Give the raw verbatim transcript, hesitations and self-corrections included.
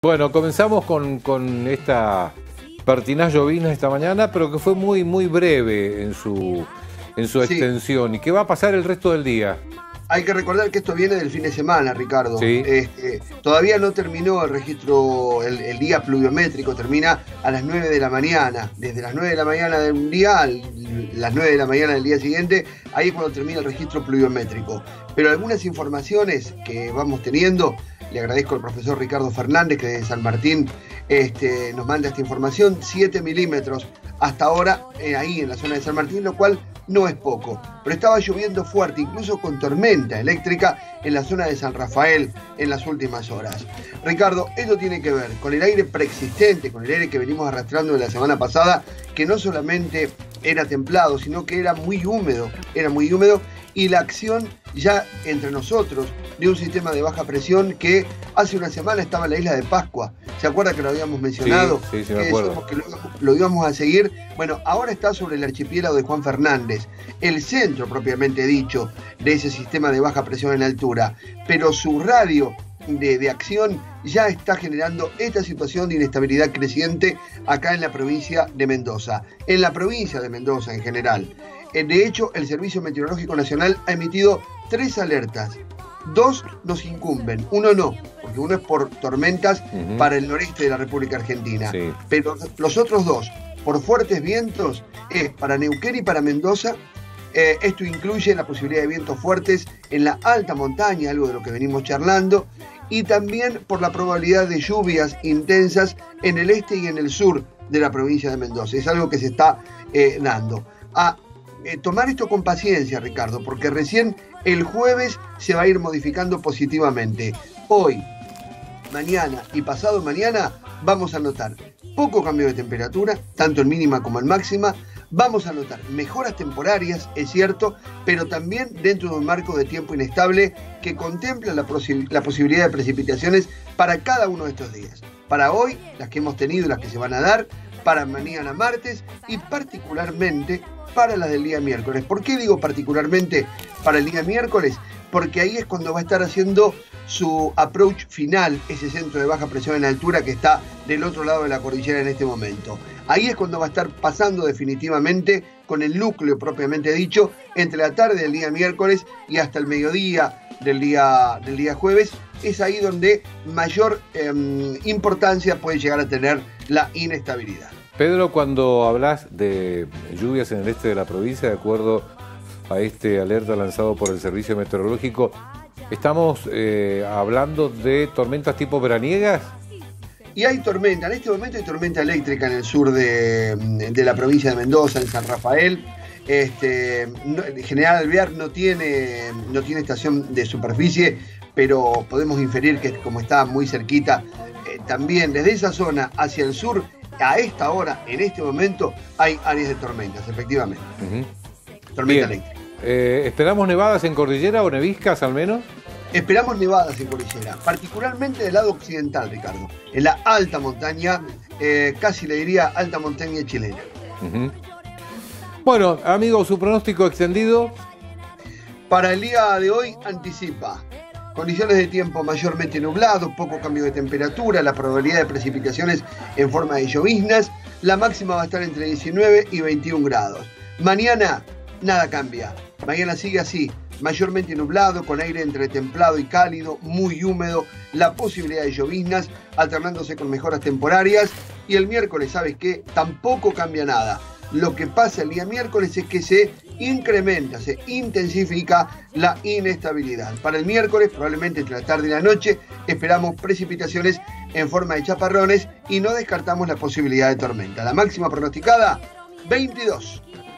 Bueno, comenzamos con, con esta pertinaz llovizna esta mañana, pero que fue muy, muy breve en su, en su Sí. extensión. ¿Y qué va a pasar el resto del día? Hay que recordar que esto viene del fin de semana, Ricardo. Sí. Este, todavía no terminó el registro, el, el día pluviométrico, termina a las nueve de la mañana. Desde las nueve de la mañana de un día a las nueve de la mañana del día siguiente, ahí es cuando termina el registro pluviométrico. Pero algunas informaciones que vamos teniendo, le agradezco al profesor Ricardo Fernández, que de San Martín este, nos manda esta información, siete milímetros hasta ahora eh, ahí en la zona de San Martín, lo cual no es poco, pero estaba lloviendo fuerte, incluso con tormenta eléctrica en la zona de San Rafael en las últimas horas. Ricardo, esto tiene que ver con el aire preexistente, con el aire que venimos arrastrando de la semana pasada, que no solamente era templado, sino que era muy húmedo, era muy húmedo, y la acción ya entre nosotros de un sistema de baja presión que hace una semana estaba en la isla de Pascua. ¿Se acuerda que lo habíamos mencionado? Sí, sí, sí, me que acuerdo. decíamos que lo, lo íbamos a seguir. Bueno, ahora está sobre el archipiélago de Juan Fernández, el centro propiamente dicho de ese sistema de baja presión en altura, pero su radio de, de acción ya está generando esta situación de inestabilidad creciente acá en la provincia de Mendoza, en la provincia de Mendoza en general. De hecho, el Servicio Meteorológico Nacional ha emitido tres alertas. Dos nos incumben, uno no, porque uno es por tormentas Uh-huh. para el noreste de la República Argentina. Sí. Pero los otros dos, por fuertes vientos, es para Neuquén y para Mendoza. Eh, esto incluye la posibilidad de vientos fuertes en la alta montaña, algo de lo que venimos charlando, y también por la probabilidad de lluvias intensas en el este y en el sur de la provincia de Mendoza. Es algo que se está eh, dando. A eh, tomar esto con paciencia, Ricardo, porque recién el jueves se va a ir modificando positivamente. Hoy, mañana y pasado mañana vamos a notar poco cambio de temperatura, tanto en mínima como en máxima. Vamos a notar mejoras temporarias, es cierto, pero también dentro de un marco de tiempo inestable que contempla la, posi- la posibilidad de precipitaciones para cada uno de estos días. Para hoy, las que hemos tenido y las que se van a dar, para mañana martes y particularmente para las del día miércoles. ¿Por qué digo particularmente para el día miércoles? Porque ahí es cuando va a estar haciendo su approach final, ese centro de baja presión en altura que está del otro lado de la cordillera en este momento. Ahí es cuando va a estar pasando definitivamente con el núcleo propiamente dicho entre la tarde del día miércoles y hasta el mediodía del día, del día jueves. Es ahí donde mayor eh, importancia puede llegar a tener la inestabilidad. Pedro, cuando hablas de lluvias en el este de la provincia, de acuerdo a este alerta lanzado por el Servicio Meteorológico, ¿estamos eh, hablando de tormentas tipo veraniegas? Y hay tormenta, en este momento hay tormenta eléctrica en el sur de, de la provincia de Mendoza, en San Rafael. Este, no, General Alvear no tiene, no tiene estación de superficie, pero podemos inferir que como está muy cerquita, eh, también desde esa zona hacia el sur, a esta hora, en este momento, hay áreas de tormentas, efectivamente. Uh-huh. Tormenta Bien. eléctrica. Eh, ¿Esperamos nevadas en cordillera o neviscas al menos? Esperamos nevadas en cordillera, particularmente del lado occidental, Ricardo, en la alta montaña, eh, casi le diría alta montaña chilena. Uh-huh. Bueno, amigo, su pronóstico extendido. Para el día de hoy anticipa condiciones de tiempo mayormente nublados, poco cambio de temperatura, la probabilidad de precipitaciones en forma de lloviznas, la máxima va a estar entre diecinueve y veintiún grados. Mañana nada cambia, mañana sigue así, mayormente nublado, con aire entre templado y cálido, muy húmedo, la posibilidad de lloviznas alternándose con mejoras temporarias, y el miércoles, ¿sabes qué? Tampoco cambia nada. Lo que pasa el día miércoles es que se incrementa, se intensifica la inestabilidad. Para el miércoles, probablemente entre la tarde y la noche, esperamos precipitaciones en forma de chaparrones y no descartamos la posibilidad de tormenta. La máxima pronosticada, veintidós.